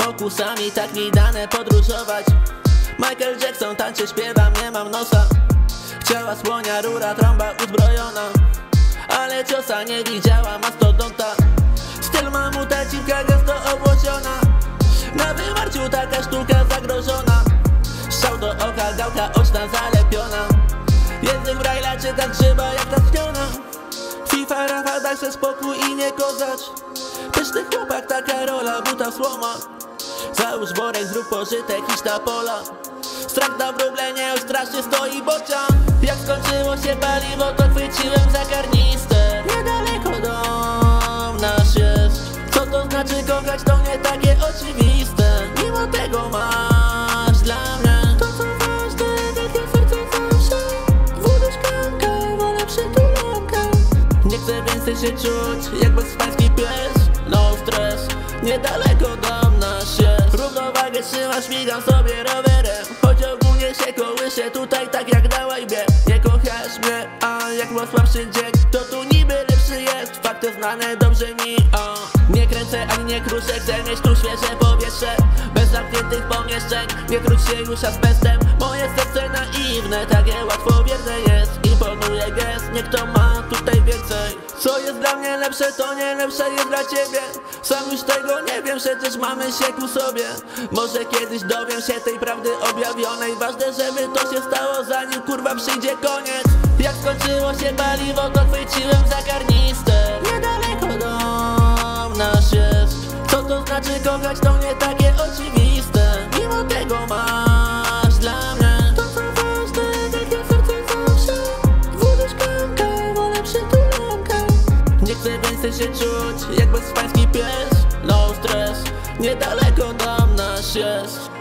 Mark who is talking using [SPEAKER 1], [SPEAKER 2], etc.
[SPEAKER 1] Pokusami tak mi dane podróżować. Michael Jackson tańczy, śpiewam, nie mam nosa. Chciała słonia, rura, trąba uzbrojona, ale ciosa nie widziała mastodonta. Styl mamuta, cipka gęsto obłociona. Na wymarciu taka sztuka zagrożona. Strzał do oka, gałka oczna zalepiona. Język Braille'a czyta grzyba jak tęskniona. FIFA, Rafa, daj se spokój i nie kozać. Pyszny chłopak, taka rola, buta słoma. Załóż worek, zrób pożytek, idź na pola. Strach na wróble, nie już strasznie stoi bocian. Jak skończyło się paliwo, to chwyciłem za karnistę. Niedaleko dom nasz jest. Co to znaczy kochać, to nie takie oczywiste. Mimo tego masz dla mnie to co ważne, takie serce zawsze. Wódę szklankę, wolę przytulankę. Nie chcę więcej się czuć jak bezpański pies. No stres, niedaleko dom nasz jest. Równowagę trzymasz, śmigam sobie rowerem. Choć ogólnie się kołyszę tutaj tak jak na łajbie. Nie kochasz mnie, a jak ma słabszy dzień, to tu niby lepszy jest. Fakty znane dobrze mi, nie kręcę ani nie kruszę, chcę mieć tu świeże powietrze. Bez zamkniętych pomieszczeń, nie króć się już azbestem. Moje serce naiwne, takie łatwowierne jest. Imponuje gest, niech to ma tutaj więcej. Co jest dla mnie lepsze, to nie lepsze jest dla ciebie. Sam już tego nie wiem, przecież mamy się ku sobie. Może kiedyś dowiem się tej prawdy objawionej. Ważne, żeby to się stało, zanim kurwa przyjdzie koniec. Jak skończyło się paliwo, to chwyciłem za karnistę. Niedaleko dom nasz jest. Co to znaczy kochać, to nie takie oczywiste. Mimo tego masz dla mnie to co ważne, takie serce zawsze. Wódę szklankę, wolę przytulankę. Nie chcę więcej się czuć jak bezpański pies. No stres, niedaleko dom nasz jest.